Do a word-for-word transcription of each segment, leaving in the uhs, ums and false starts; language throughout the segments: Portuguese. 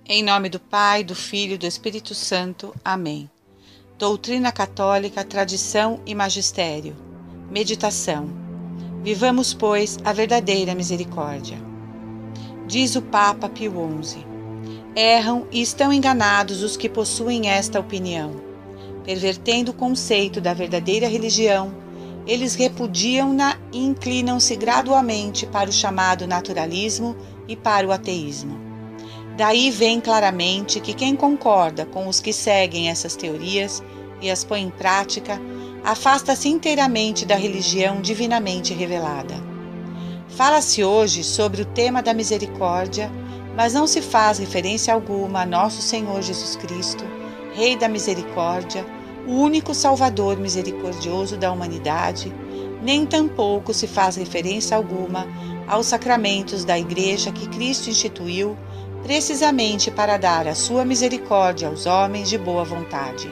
Em nome do Pai, do Filho e do Espírito Santo. Amém. Doutrina católica, tradição e magistério. Meditação. Vivamos, pois, a verdadeira misericórdia. Diz o Papa Pio onze. Erram e estão enganados os que possuem esta opinião. Pervertendo o conceito da verdadeira religião, eles repudiam-na e inclinam-se gradualmente para o chamado naturalismo e para o ateísmo. Daí vem claramente que quem concorda com os que seguem essas teorias e as põe em prática, afasta-se inteiramente da religião divinamente revelada. Fala-se hoje sobre o tema da misericórdia, mas não se faz referência alguma a nosso Senhor Jesus Cristo, Rei da Misericórdia, o único Salvador misericordioso da humanidade, nem tampouco se faz referência alguma aos sacramentos da Igreja que Cristo instituiu precisamente para dar a sua misericórdia aos homens de boa vontade.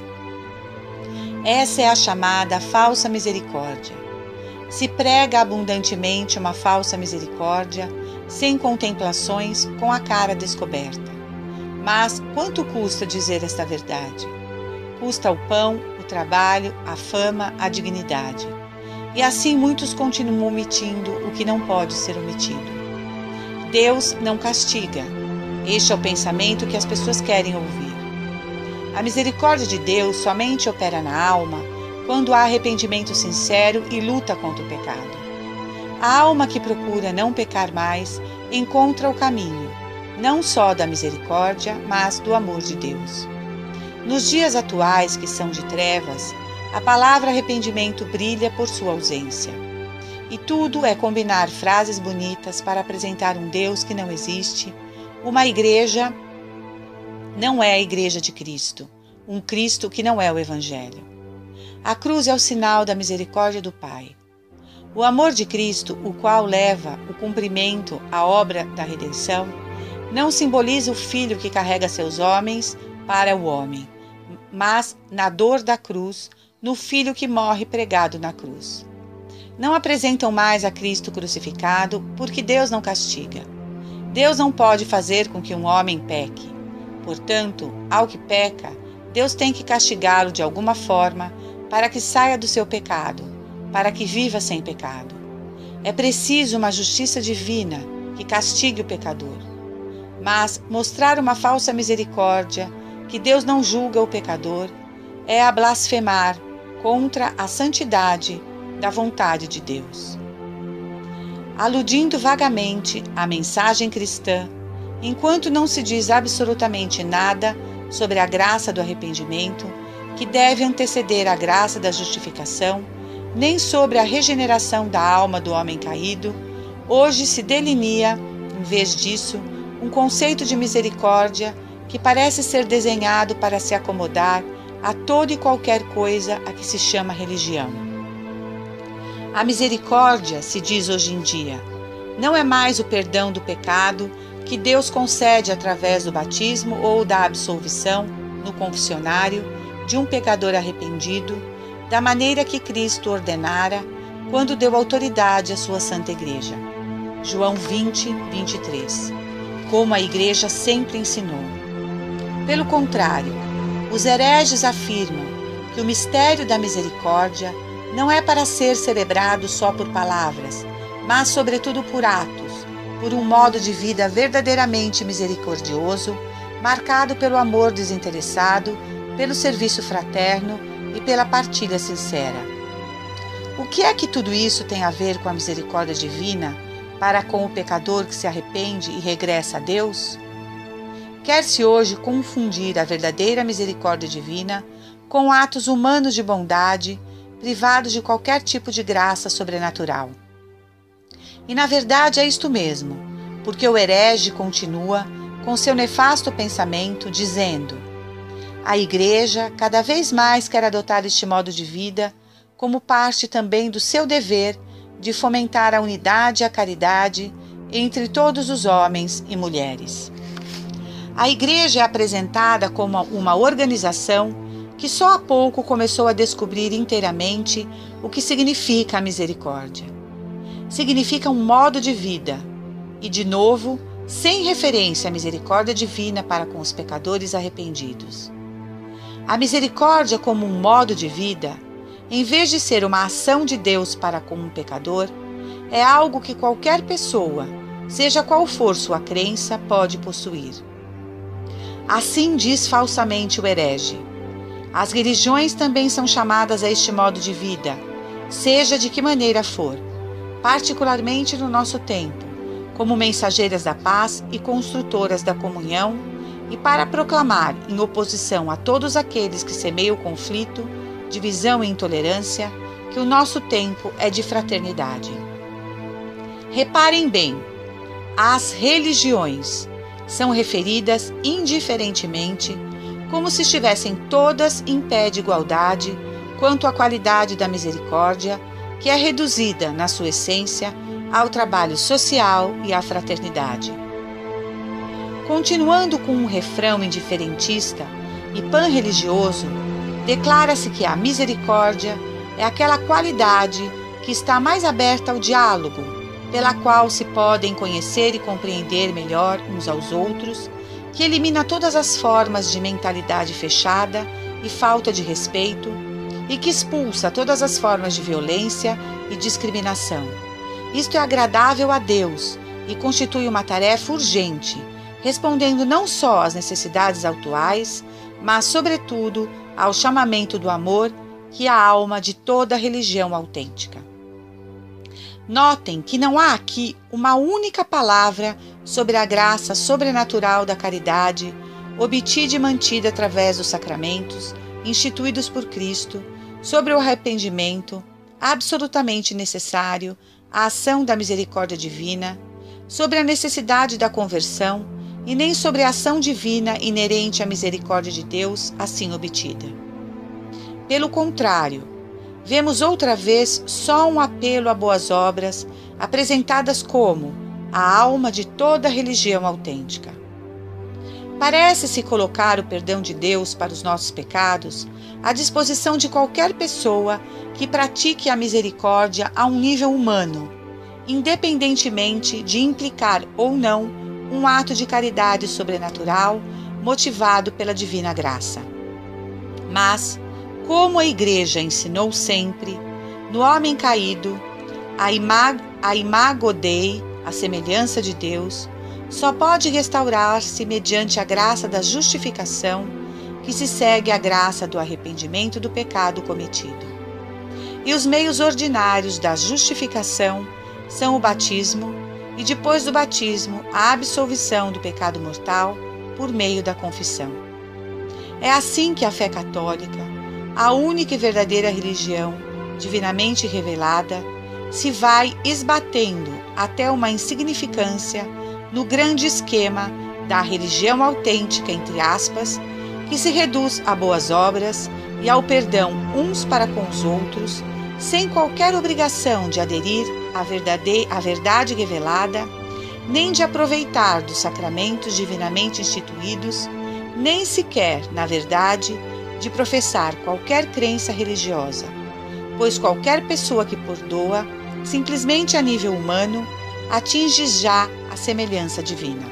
Essa é a chamada falsa misericórdia. Se prega abundantemente uma falsa misericórdia, sem contemplações, com a cara descoberta. Mas quanto custa dizer esta verdade? Custa o pão, o trabalho, a fama, a dignidade. E assim muitos continuam omitindo o que não pode ser omitido. Deus não castiga. Este é o pensamento que as pessoas querem ouvir. A misericórdia de Deus somente opera na alma quando há arrependimento sincero e luta contra o pecado. A alma que procura não pecar mais encontra o caminho, não só da misericórdia, mas do amor de Deus. Nos dias atuais, que são de trevas, a palavra arrependimento brilha por sua ausência. E tudo é combinar frases bonitas para apresentar um Deus que não existe. Uma igreja não é a igreja de Cristo, um Cristo que não é o Evangelho. A cruz é o sinal da misericórdia do Pai. O amor de Cristo, o qual leva o cumprimento à obra da redenção, não simboliza o Filho que carrega seus homens para o homem, mas na dor da cruz, no Filho que morre pregado na cruz. Não apresentam mais a Cristo crucificado, porque Deus não castiga. Deus não pode fazer com que um homem peque. Portanto, ao que peca, Deus tem que castigá-lo de alguma forma para que saia do seu pecado, para que viva sem pecado. É preciso uma justiça divina que castigue o pecador. Mas mostrar uma falsa misericórdia, que Deus não julga o pecador, é a blasfemar contra a santidade da vontade de Deus. Aludindo vagamente à mensagem cristã, enquanto não se diz absolutamente nada sobre a graça do arrependimento, que deve anteceder a graça da justificação, nem sobre a regeneração da alma do homem caído, hoje se delinea, em vez disso, um conceito de misericórdia que parece ser desenhado para se acomodar a toda e qualquer coisa a que se chama religião. A misericórdia, se diz hoje em dia, não é mais o perdão do pecado que Deus concede através do batismo ou da absolvição no confessionário de um pecador arrependido, da maneira que Cristo ordenara quando deu autoridade à sua Santa Igreja. João vinte, vinte e três. Como a Igreja sempre ensinou. Pelo contrário, os hereges afirmam que o mistério da misericórdia não é para ser celebrado só por palavras, mas sobretudo por atos, por um modo de vida verdadeiramente misericordioso, marcado pelo amor desinteressado, pelo serviço fraterno e pela partilha sincera. O que é que tudo isso tem a ver com a misericórdia divina para com o pecador que se arrepende e regressa a Deus? Quer-se hoje confundir a verdadeira misericórdia divina com atos humanos de bondade, privados de qualquer tipo de graça sobrenatural. E na verdade é isto mesmo, porque o herege continua com seu nefasto pensamento, dizendo: a Igreja cada vez mais quer adotar este modo de vida como parte também do seu dever de fomentar a unidade e a caridade entre todos os homens e mulheres. A Igreja é apresentada como uma organização que só há pouco começou a descobrir inteiramente o que significa a misericórdia. Significa um modo de vida, e de novo sem referência à misericórdia divina para com os pecadores arrependidos. A misericórdia como um modo de vida, em vez de ser uma ação de Deus para com um pecador, é algo que qualquer pessoa, seja qual for sua crença, pode possuir. Assim diz falsamente o herege. As religiões também são chamadas a este modo de vida, seja de que maneira for, particularmente no nosso tempo, como mensageiras da paz e construtoras da comunhão, e para proclamar, em oposição a todos aqueles que semeiam conflito, divisão e intolerância, que o nosso tempo é de fraternidade. Reparem bem, as religiões são referidas indiferentemente, como se estivessem todas em pé de igualdade quanto à qualidade da misericórdia, que é reduzida, na sua essência, ao trabalho social e à fraternidade. Continuando com um refrão indiferentista e pan-religioso, declara-se que a misericórdia é aquela qualidade que está mais aberta ao diálogo, pela qual se podem conhecer e compreender melhor uns aos outros, que elimina todas as formas de mentalidade fechada e falta de respeito, e que expulsa todas as formas de violência e discriminação. Isto é agradável a Deus e constitui uma tarefa urgente, respondendo não só às necessidades atuais, mas, sobretudo, ao chamamento do amor, que é a alma de toda religião autêntica. Notem que não há aqui uma única palavra sobre a graça sobrenatural da caridade, obtida e mantida através dos sacramentos, instituídos por Cristo, sobre o arrependimento, absolutamente necessário, a ação da misericórdia divina, sobre a necessidade da conversão e nem sobre a ação divina inerente à misericórdia de Deus assim obtida. Pelo contrário, vemos outra vez só um apelo a boas obras, apresentadas como a alma de toda religião autêntica. Parece-se colocar o perdão de Deus para os nossos pecados à disposição de qualquer pessoa que pratique a misericórdia a um nível humano, independentemente de implicar ou não um ato de caridade sobrenatural motivado pela divina graça. Mas, como a Igreja ensinou sempre, no homem caído, a, imag a imago Dei, a semelhança de Deus, só pode restaurar-se mediante a graça da justificação, que se segue à graça do arrependimento do pecado cometido. E os meios ordinários da justificação são o batismo e, depois do batismo, a absolvição do pecado mortal por meio da confissão. É assim que a fé católica, a única e verdadeira religião divinamente revelada, se vai esbatendo até uma insignificância no grande esquema da religião autêntica, entre aspas, que se reduz a boas obras e ao perdão uns para com os outros, sem qualquer obrigação de aderir à verdade, à verdade revelada, nem de aproveitar dos sacramentos divinamente instituídos, nem sequer, na verdade, de professar qualquer crença religiosa, pois qualquer pessoa que perdoa, simplesmente a nível humano, atinge já a semelhança divina.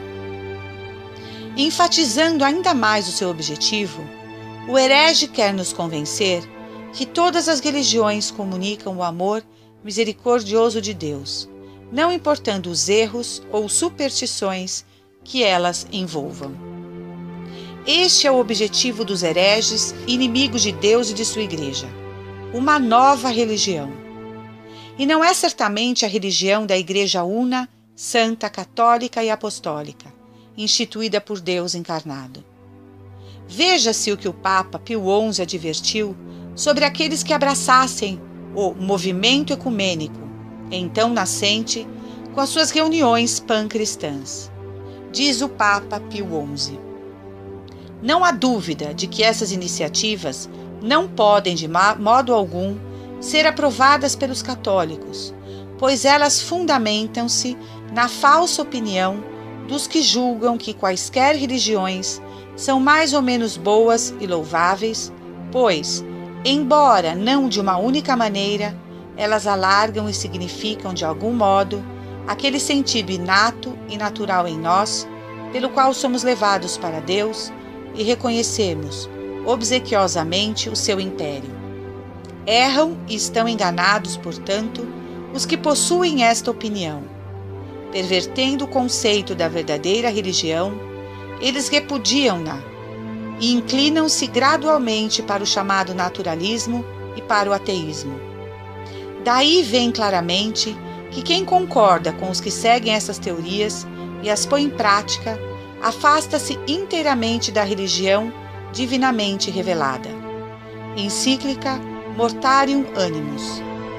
Enfatizando ainda mais o seu objetivo, o herege quer nos convencer que todas as religiões comunicam o amor misericordioso de Deus, não importando os erros ou superstições que elas envolvam. Este é o objetivo dos hereges, inimigos de Deus e de sua Igreja, uma nova religião. E não é certamente a religião da Igreja Una, Santa, Católica e Apostólica, instituída por Deus encarnado. Veja-se o que o Papa Pio onze advertiu sobre aqueles que abraçassem o movimento ecumênico, então nascente, com as suas reuniões pan-cristãs. Diz o Papa Pio onze: não há dúvida de que essas iniciativas não podem, de modo algum, ser aprovadas pelos católicos, pois elas fundamentam-se na falsa opinião dos que julgam que quaisquer religiões são mais ou menos boas e louváveis, pois, embora não de uma única maneira, elas alargam e significam de algum modo aquele sentido inato e natural em nós, pelo qual somos levados para Deus e reconhecemos obsequiosamente o seu império. Erram e estão enganados, portanto, os que possuem esta opinião. Pervertendo o conceito da verdadeira religião, eles repudiam-na e inclinam-se gradualmente para o chamado naturalismo e para o ateísmo. Daí vem claramente que quem concorda com os que seguem essas teorias e as põe em prática, afasta-se inteiramente da religião divinamente revelada. Encíclica Mortarium Animus.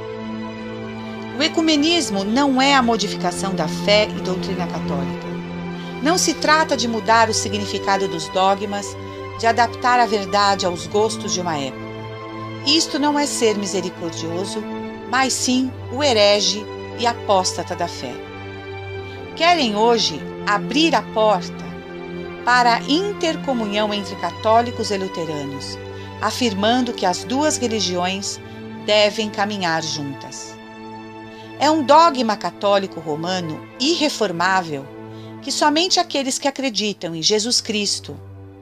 O ecumenismo não é a modificação da fé e doutrina católica. Não se trata de mudar o significado dos dogmas, de adaptar a verdade aos gostos de uma época. Isto não é ser misericordioso, mas sim o herege e apóstata da fé. Querem hoje abrir a porta para a intercomunhão entre católicos e luteranos, afirmando que as duas religiões devem caminhar juntas. É um dogma católico romano irreformável que somente aqueles que acreditam em Jesus Cristo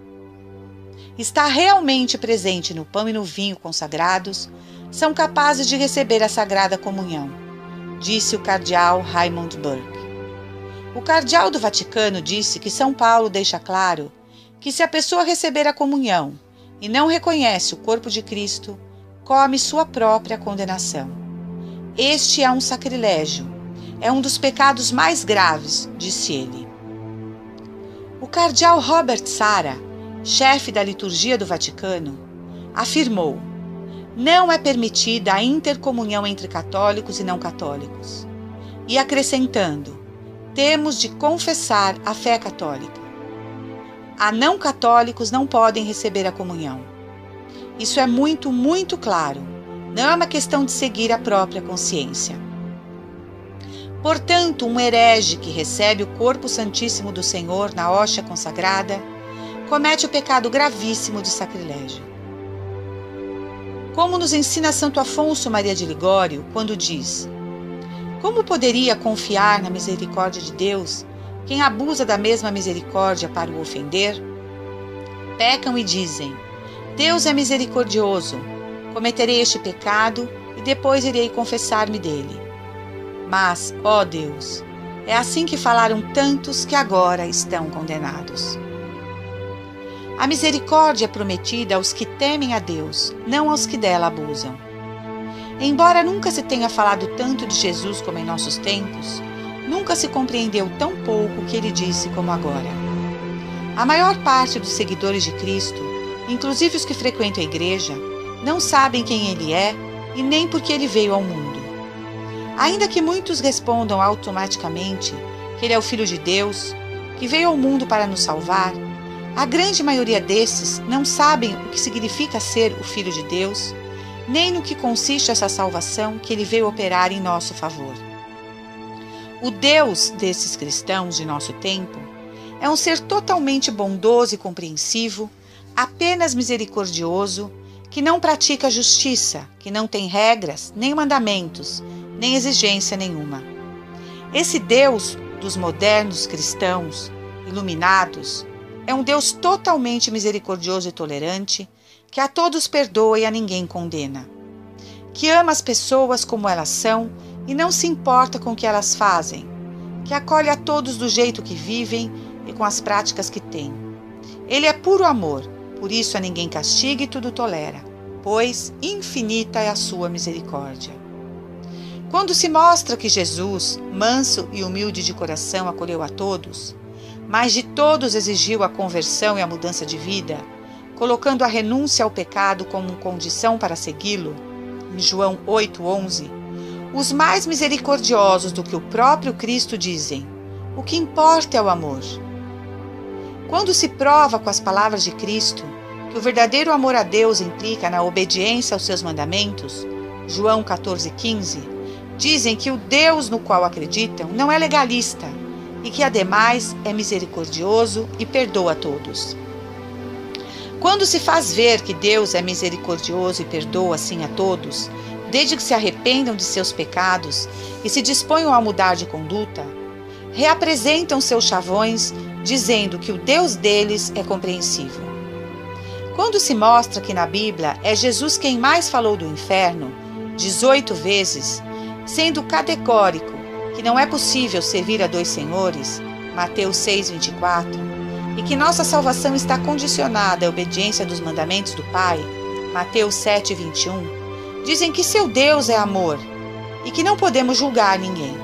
está realmente presente no pão e no vinho consagrados são capazes de receber a Sagrada Comunhão, disse o cardeal Raymond Burke. O cardeal do Vaticano disse que São Paulo deixa claro que se a pessoa receber a comunhão e não reconhece o corpo de Cristo, come sua própria condenação. Este é um sacrilégio, é um dos pecados mais graves, disse ele. O cardeal Robert Sarah, chefe da liturgia do Vaticano, afirmou: não é permitida a intercomunhão entre católicos e não católicos. E acrescentando: temos de confessar a fé católica. A não católicos não podem receber a comunhão. Isso é muito, muito claro. Não é uma questão de seguir a própria consciência. Portanto, um herege que recebe o corpo santíssimo do Senhor na hóstia consagrada comete o pecado gravíssimo de sacrilégio. Como nos ensina Santo Afonso Maria de Ligório, quando diz: como poderia confiar na misericórdia de Deus quem abusa da mesma misericórdia para o ofender? Pecam e dizem: Deus é misericordioso, cometerei este pecado e depois irei confessar-me dele. Mas, ó Deus, é assim que falaram tantos que agora estão condenados. A misericórdia é prometida aos que temem a Deus, não aos que dela abusam. Embora nunca se tenha falado tanto de Jesus como em nossos tempos, nunca se compreendeu tão pouco o que ele disse como agora. A maior parte dos seguidores de Cristo, inclusive os que frequentam a igreja, não sabem quem ele é e nem por que ele veio ao mundo. Ainda que muitos respondam automaticamente que ele é o Filho de Deus, que veio ao mundo para nos salvar, a grande maioria desses não sabem o que significa ser o Filho de Deus, nem no que consiste essa salvação que ele veio operar em nosso favor. O Deus desses cristãos de nosso tempo é um ser totalmente bondoso e compreensivo, apenas misericordioso, que não pratica justiça, que não tem regras, nem mandamentos, nem exigência nenhuma. Esse Deus dos modernos cristãos, iluminados, é um Deus totalmente misericordioso e tolerante, que a todos perdoa e a ninguém condena, que ama as pessoas como elas são e não se importa com o que elas fazem, que acolhe a todos do jeito que vivem e com as práticas que têm. Ele é puro amor, por isso a ninguém castiga e tudo tolera, pois infinita é a sua misericórdia. Quando se mostra que Jesus, manso e humilde de coração, acolheu a todos, mas de todos exigiu a conversão e a mudança de vida, colocando a renúncia ao pecado como condição para segui-lo, em João oito, onze, os mais misericordiosos do que o próprio Cristo dizem: o que importa é o amor. Quando se prova com as palavras de Cristo que o verdadeiro amor a Deus implica na obediência aos seus mandamentos, João quatorze, quinze, dizem que o Deus no qual acreditam não é legalista e que, ademais, é misericordioso e perdoa a todos. Quando se faz ver que Deus é misericordioso e perdoa assim a todos, desde que se arrependam de seus pecados e se disponham a mudar de conduta, reapresentam seus chavões, dizendo que o Deus deles é compreensível. Quando se mostra que na Bíblia é Jesus quem mais falou do inferno, dezoito vezes, sendo categórico que não é possível servir a dois senhores, Mateus seis, vinte e quatro, e que nossa salvação está condicionada à obediência dos mandamentos do Pai, Mateus sete, vinte e um, dizem que seu Deus é amor e que não podemos julgar ninguém.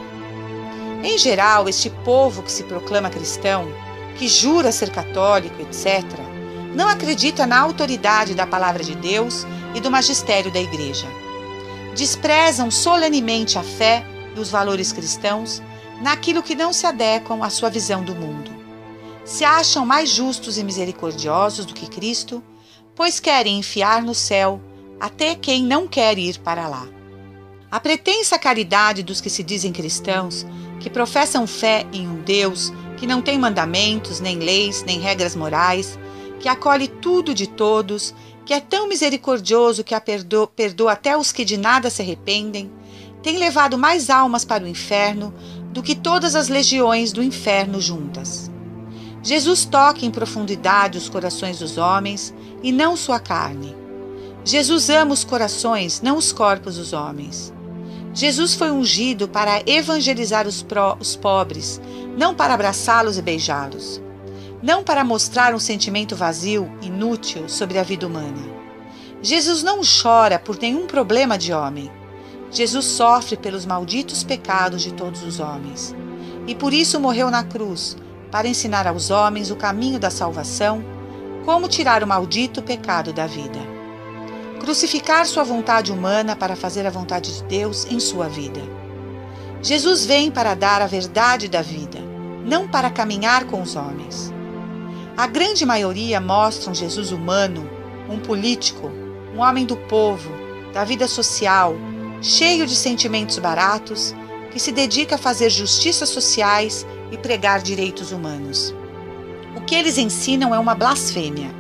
Em geral, este povo que se proclama cristão, que jura ser católico, etcétera, não acredita na autoridade da palavra de Deus e do magistério da Igreja. Desprezam solenemente a fé e os valores cristãos naquilo que não se adequam à sua visão do mundo. Se acham mais justos e misericordiosos do que Cristo, pois querem enfiar no céu até quem não quer ir para lá. A pretensa caridade dos que se dizem cristãos, que professam fé em um Deus que não tem mandamentos, nem leis, nem regras morais, que acolhe tudo de todos, que é tão misericordioso que a perdoa, perdoa até os que de nada se arrependem, tem levado mais almas para o inferno do que todas as legiões do inferno juntas. Jesus toca em profundidade os corações dos homens e não sua carne. Jesus ama os corações, não os corpos dos homens. Jesus foi ungido para evangelizar os, pró, os pobres, não para abraçá-los e beijá-los. Não para mostrar um sentimento vazio, inútil, sobre a vida humana. Jesus não chora por nenhum problema de homem. Jesus sofre pelos malditos pecados de todos os homens. E por isso morreu na cruz, para ensinar aos homens o caminho da salvação, como tirar o maldito pecado da vida. Crucificar sua vontade humana para fazer a vontade de Deus em sua vida. Jesus vem para dar a verdade da vida, não para caminhar com os homens. A grande maioria mostra um Jesus humano, um político, um homem do povo, da vida social, cheio de sentimentos baratos, que se dedica a fazer justiças sociais e pregar direitos humanos. O que eles ensinam é uma blasfêmia.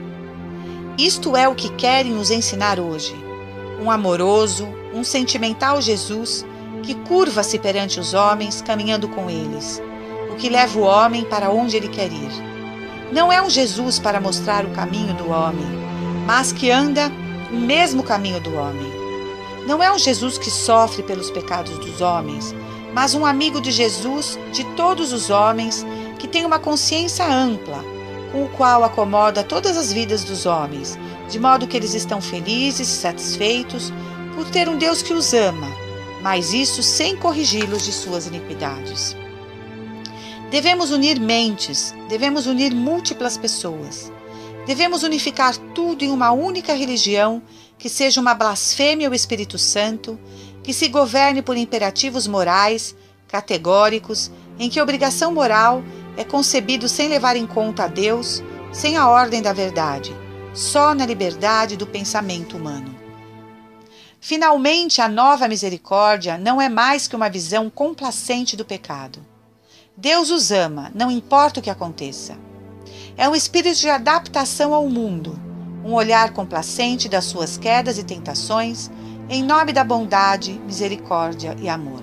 Isto é o que querem nos ensinar hoje. Um amoroso, um sentimental Jesus que curva-se perante os homens, caminhando com eles, o que leva o homem para onde ele quer ir. Não é um Jesus para mostrar o caminho do homem, mas que anda o mesmo caminho do homem. Não é um Jesus que sofre pelos pecados dos homens, mas um amigo de Jesus, de todos os homens, que tem uma consciência ampla, com o qual acomoda todas as vidas dos homens, de modo que eles estão felizes e satisfeitos por ter um Deus que os ama, mas isso sem corrigi-los de suas iniquidades. Devemos unir mentes, devemos unir múltiplas pessoas. Devemos unificar tudo em uma única religião que seja uma blasfêmia ao Espírito Santo, que se governe por imperativos morais, categóricos, em que a obrigação moral é concebido sem levar em conta a Deus, sem a ordem da verdade, só na liberdade do pensamento humano. Finalmente, a nova misericórdia não é mais que uma visão complacente do pecado. Deus os ama, não importa o que aconteça. É um espírito de adaptação ao mundo, um olhar complacente das suas quedas e tentações, em nome da bondade, misericórdia e amor.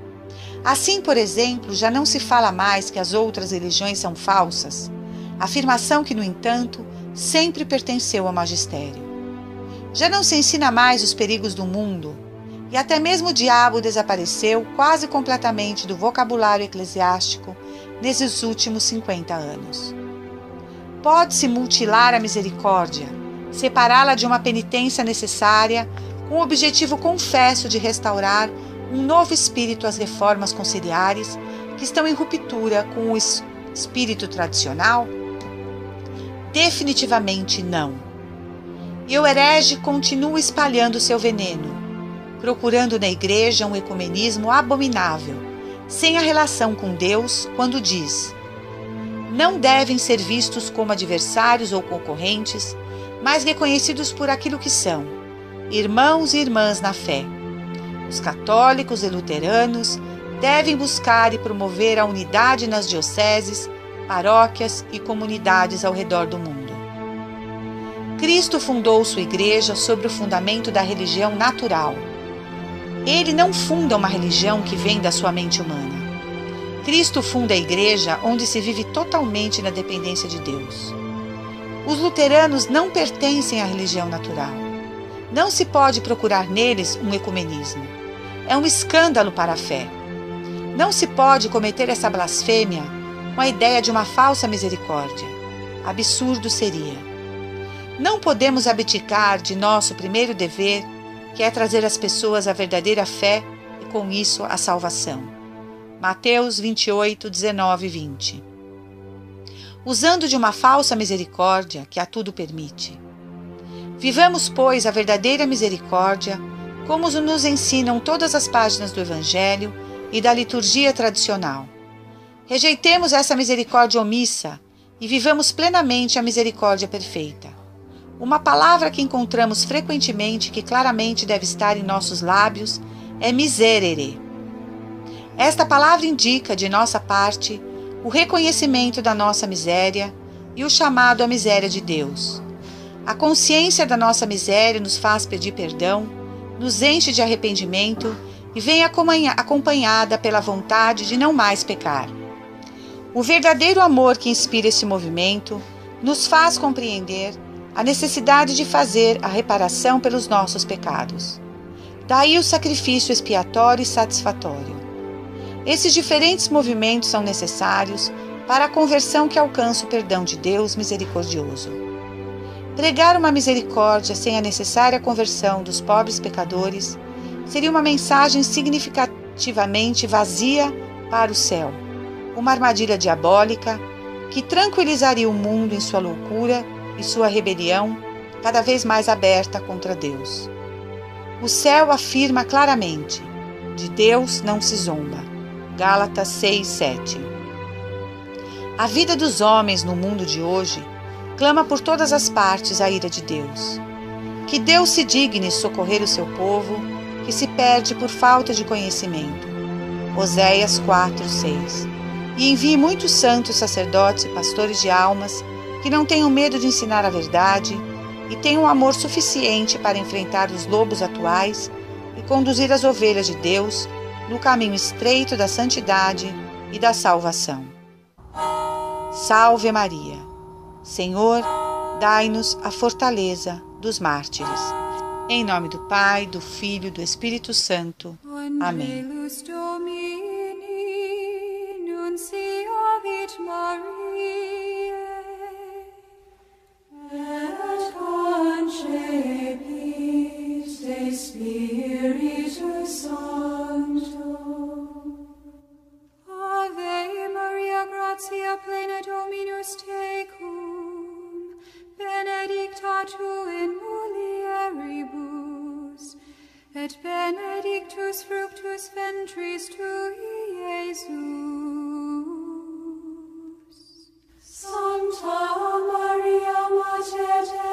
Assim, por exemplo, já não se fala mais que as outras religiões são falsas, afirmação que, no entanto, sempre pertenceu ao magistério. Já não se ensina mais os perigos do mundo, e até mesmo o diabo desapareceu quase completamente do vocabulário eclesiástico nesses últimos cinquenta anos. Pode-se mutilar a misericórdia, separá-la de uma penitência necessária, com o objetivo confesso de restaurar um novo espírito às reformas conciliares que estão em ruptura com o espírito tradicional? Definitivamente não. E o herege continua espalhando seu veneno, procurando na igreja um ecumenismo abominável, sem a relação com Deus, quando diz: não devem ser vistos como adversários ou concorrentes, mas reconhecidos por aquilo que são, irmãos e irmãs na fé. Os católicos e luteranos devem buscar e promover a unidade nas dioceses, paróquias e comunidades ao redor do mundo. Cristo fundou sua igreja sobre o fundamento da religião natural. Ele não funda uma religião que vem da sua mente humana. Cristo funda a igreja onde se vive totalmente na dependência de Deus. Os luteranos não pertencem à religião natural. Não se pode procurar neles um ecumenismo. É um escândalo para a fé. Não se pode cometer essa blasfêmia com a ideia de uma falsa misericórdia. Absurdo seria. Não podemos abdicar de nosso primeiro dever, que é trazer às pessoas a verdadeira fé e, com isso, a salvação. Mateus vinte e oito, dezenove e vinte. Usando de uma falsa misericórdia que a tudo permite. Vivamos, pois, a verdadeira misericórdia, como nos ensinam todas as páginas do Evangelho e da liturgia tradicional. Rejeitemos essa misericórdia omissa e vivamos plenamente a misericórdia perfeita. Uma palavra que encontramos frequentemente que claramente deve estar em nossos lábios é miserere. Esta palavra indica, de nossa parte, o reconhecimento da nossa miséria e o chamado à miséria de Deus. A consciência da nossa miséria nos faz pedir perdão, nos enche de arrependimento e vem acompanhada pela vontade de não mais pecar. O verdadeiro amor que inspira esse movimento nos faz compreender a necessidade de fazer a reparação pelos nossos pecados. Daí o sacrifício expiatório e satisfatório. Esses diferentes movimentos são necessários para a conversão que alcança o perdão de Deus misericordioso. Pregar uma misericórdia sem a necessária conversão dos pobres pecadores seria uma mensagem significativamente vazia para o céu, uma armadilha diabólica que tranquilizaria o mundo em sua loucura e sua rebelião, cada vez mais aberta contra Deus. O céu afirma claramente: de Deus não se zomba. Gálatas seis, sete. A vida dos homens no mundo de hoje clama por todas as partes a ira de Deus. Que Deus se digne socorrer o seu povo, que se perde por falta de conhecimento. Oséias quatro, seis. E envie muitos santos sacerdotes e pastores de almas que não tenham medo de ensinar a verdade e tenham amor suficiente para enfrentar os lobos atuais e conduzir as ovelhas de Deus no caminho estreito da santidade e da salvação. Salve Maria! Senhor, dai-nos a fortaleza dos mártires. Em nome do Pai, do Filho e do Espírito Santo. Amém. Ave Maria, gratia plena Dominus tecum, benedicta tu in mulieribus, et benedictus fructus ventris tui, Iesus. Santa Maria Mater Dei,